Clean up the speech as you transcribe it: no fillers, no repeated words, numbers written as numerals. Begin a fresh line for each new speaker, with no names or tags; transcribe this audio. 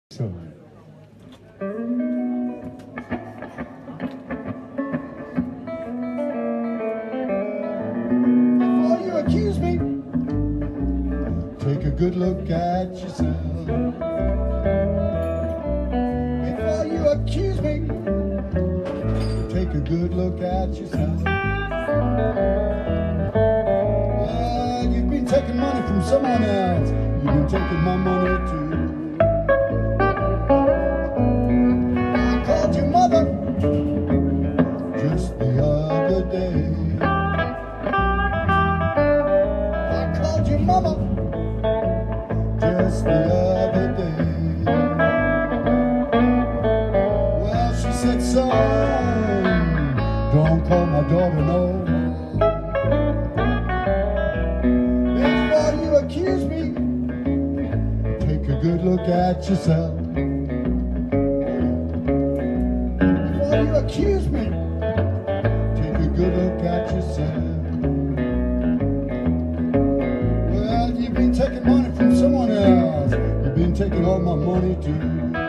Excellent. Before you accuse me, take a good look at yourself. Before you accuse me, take a good look at yourself. Well, you've been taking money from someone else. You've been taking my money too. I called your mother just the other day. I called your mama just the other day. Well, she said, son, don't call my daughter no more. Before you accuse me, take a good look at yourself. Before you accuse me, take a good look at yourself. Well, you've been taking money from someone else. You've been taking all my money too.